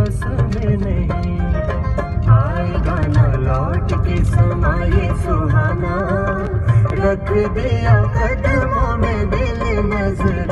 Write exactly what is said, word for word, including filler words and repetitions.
बस में नहीं। आएगा ना लौट के समा ये सुहाना, रख दिया कदमों में दिल नजर